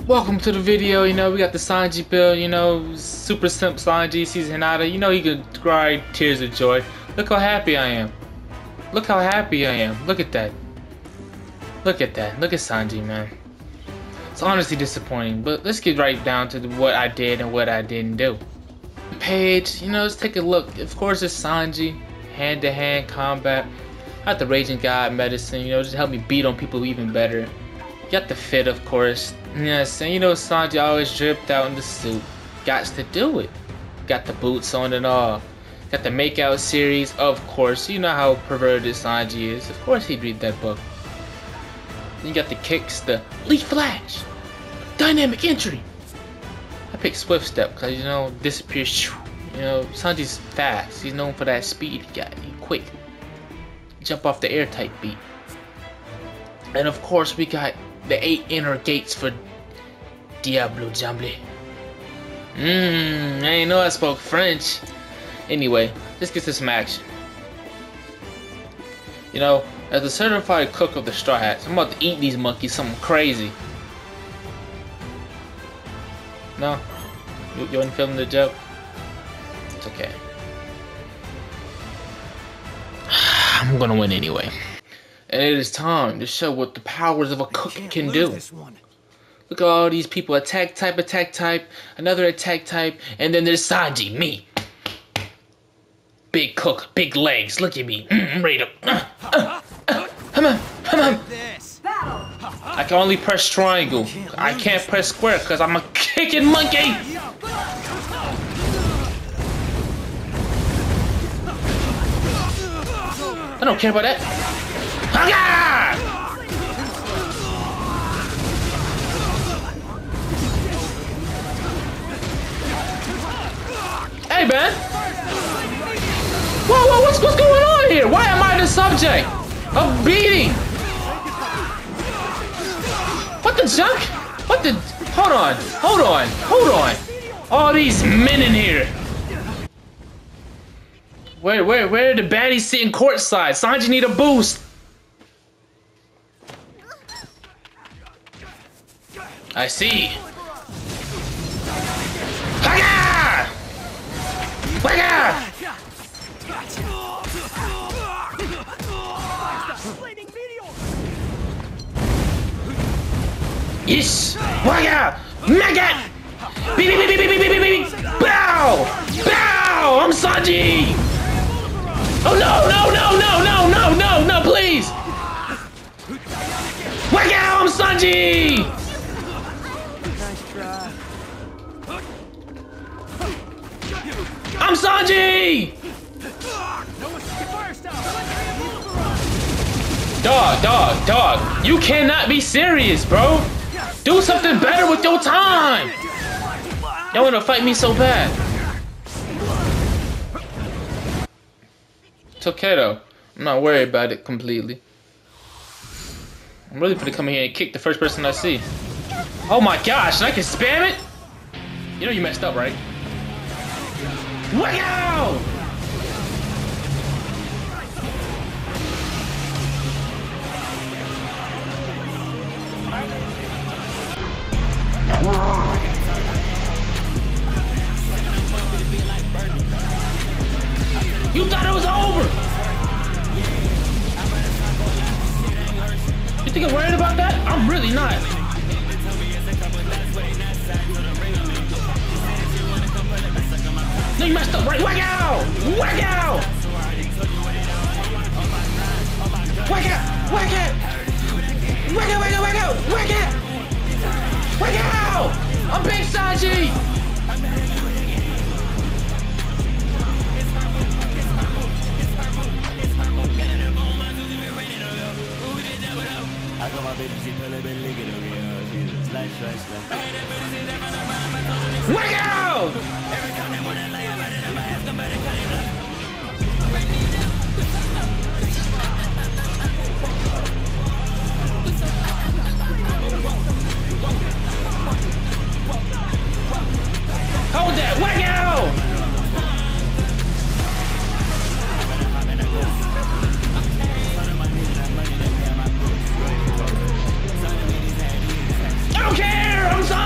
Welcome to the video. You know, we got the Sanji build, you know, super simp Sanji sees Hinata. You know, he can cry tears of joy. Look how happy I am. Look how happy I am. Look at that. Look at that. Look at Sanji, man. It's honestly disappointing, but let's get right down to what I did and what I didn't do. Page, you know, let's take a look. Of course, it's Sanji, hand-to-hand combat. Got the Raging God medicine, you know, just help me beat on people even better. Got the fit, of course. Yes, and you know Sanji always dripped out in the suit. Gots to do it. Got the boots on and all. Got the makeout series, of course. You know how perverted Sanji is. Of course he'd read that book. Then you got the kicks, the Leaf Flash, dynamic entry. I picked Swift Step because, you know, disappears. You know, Sanji's fast. He's known for that speed he got. He's quick. Jump off the air type beat. And of course we got the 8 inner gates for Diablo Jamble. I ain't know I spoke French. Anyway, let's get to some action. You know, as a certified cook of the Straw Hats, I'm about to eat these monkeys something crazy. No? You wasn't feeling the joke? It's okay. I'm gonna win anyway. And it is time to show what the powers of a cook can do. Look at all these people. Attack type, another attack type, and then there's Sanji, me. Big cook, big legs. Look at me. I'm ready to... Come on. I can only press triangle. I can't press square because I'm a kicking monkey. I don't care about that. Hey man! Whoa, what's going on here? Why am I the subject of beating? What the junk? What the? Hold on! All these men in here. Where are the baddies sitting courtside? Sanji need a boost. I see. Haga! Wagga! Yes! Wagga! Mega! Beep! Bow! I'm Sanji! Oh no, please! Wagga! I'm Sanji! I'm Sanji! Dog, you cannot be serious, bro. Do something better with your time. Y'all wanna fight me so bad. It's okay though. I'm not worried about it completely. I'm really gonna come in here and kick the first person I see. Oh my gosh, and I can spam it? You know you messed up, right? Wow! You thought it was over! You think I'm worried about that? I'm really not. No, you messed up, right? Whack out! Whack out! Whack out! Whack out! Whack out! Whack out! Whack out! Whack out! Whack out! I'm Big Sanji! Whack out! Hold that! Whack out! I don't care! I'm sorry!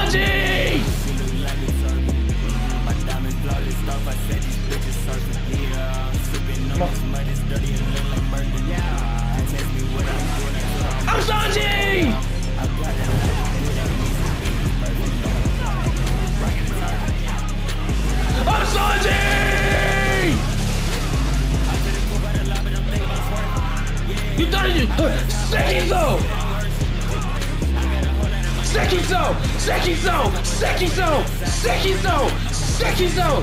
Sekizo! Sekizo! Sekizo! Sekizo! Sekizo!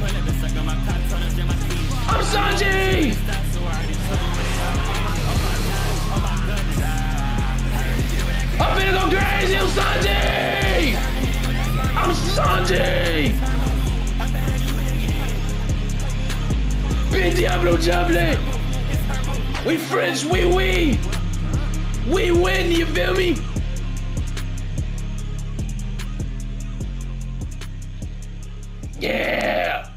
I'm Sanji! I'm finna go crazy! I'm Sanji! I'm Sanji! Big Diablo Jubbly! We French, we win, you feel me? Yeah!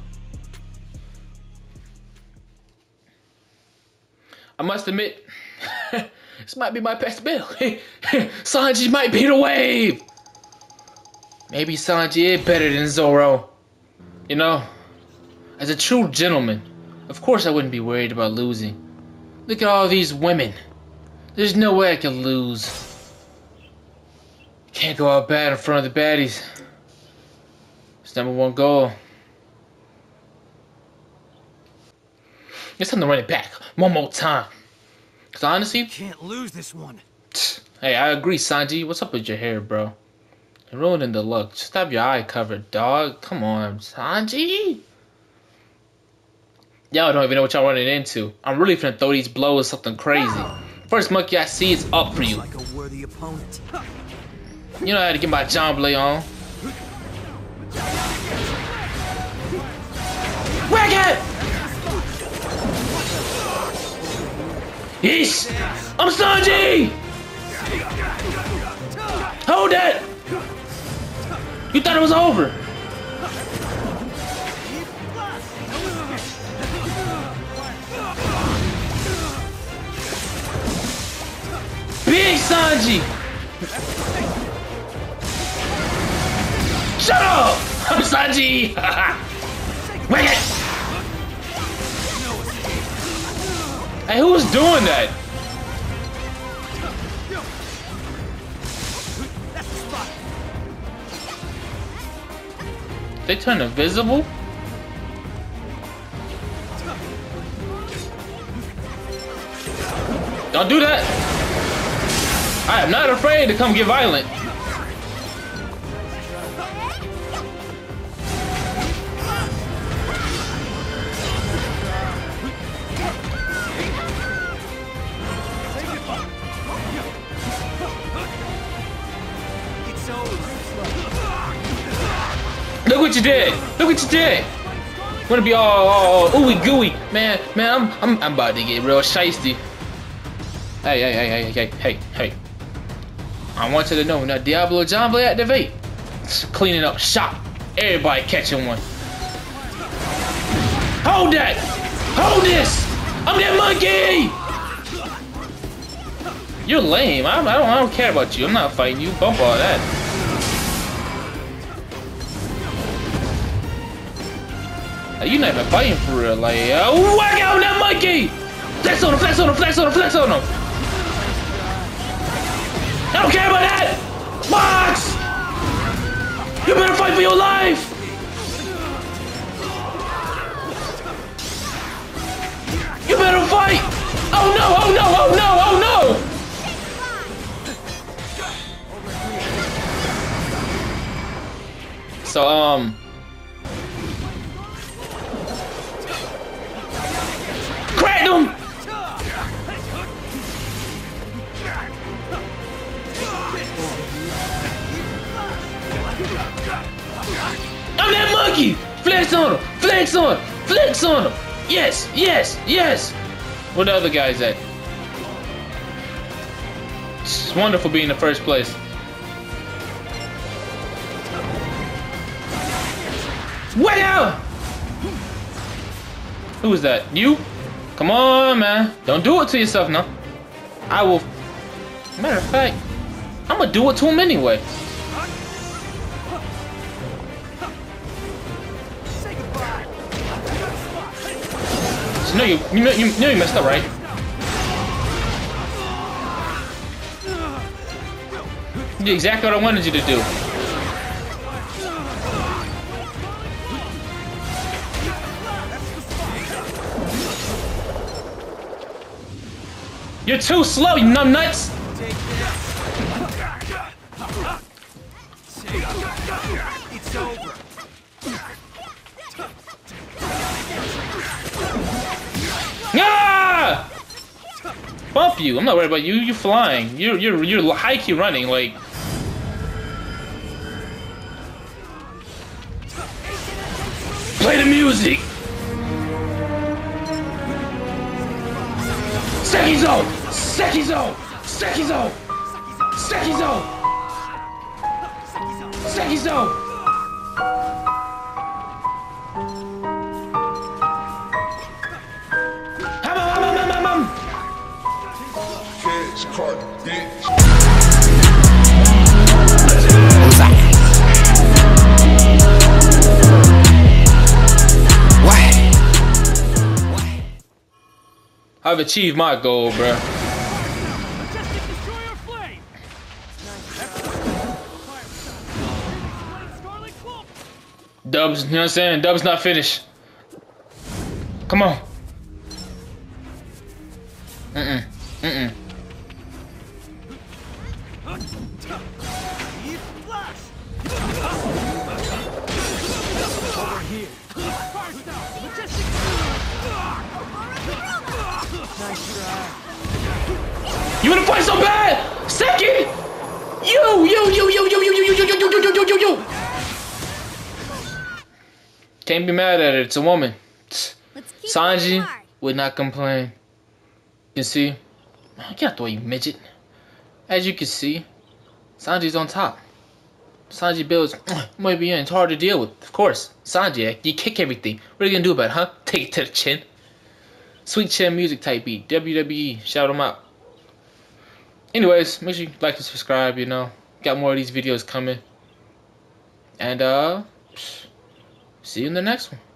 I must admit, this might be my best build. Sanji might be the wave! Maybe Sanji is better than Zoro. You know, as a true gentleman, of course I wouldn't be worried about losing. Look at all these women. There's no way I can lose. Can't go out bad in front of the baddies. It's #1 goal. It's time to run it back one more time. Cause honestly, you can't lose this one. Hey, I agree, Sanji. What's up with your hair, bro? You're ruining the look. Just have your eye covered, dog. Come on, Sanji. Y'all don't even know what y'all running into. I'm really finna throw these blows something crazy. First monkey I see is up for you. Like a worthy opponent. You know how to get my Jubbly on. Whack it! Yeesh! I'm Sanji! Hold that! You thought it was over? Big Sanji! Shut up! I'm Sanji! Wait it! Hey, who was doing that? They turn invisible? Don't do that! I am not afraid to come get violent. Look what you did! Look what you did! Wanna be all ooey gooey, man? I'm about to get real shiesty. Hey! I want you to know now, Diablo Jubbly activate. Cleaning up shop. Everybody catching one. Hold that! Hold this! I'm that monkey! You're lame. I don't care about you. I'm not fighting you. Bump all that. You're not even fighting for real. Like, whack out that monkey! Flex on him! Flex on him! Flex on him! Flex on him! I don't care about that! Box! You better fight for your life! You better fight! Oh no! Oh no! Oh no! Oh no! So, cracked him! I'm that monkey! Flex on him! Flex on him! Flex on him! Yes! Yes! Yes! Where the other guys at? It's wonderful being in first place. What out! Who was that? You? Come on, man. Don't do it to yourself now. I will. Matter of fact, I'm gonna do it to him anyway. So you know you messed up, right? You did exactly what I wanted you to do. You're too slow, you numbnuts! you. I'm not worried about you. You're flying. You're high key running like. Play the music. Sekizo! Sekizo! Sekizo! Sekizo! Sekizo! I've achieved my goal, bruh. Dubs, you know what I'm saying? Dubs not finished. Come on. Mm-mm. You wanna fight so bad? Second! You! Can't be mad at her, it's a woman. Sanji would not complain. You can see, man, get out the way, you midget. As you can see, Sanji's on top. Sanji builds might be in. It's hard to deal with, of course. Sanji, you kick everything. What are you gonna do about it, huh? Take it to the chin. Sweet Chin music type beat. WWE, shout them out. Anyways, make sure you like and subscribe, you know. Got more of these videos coming. And see you in the next one.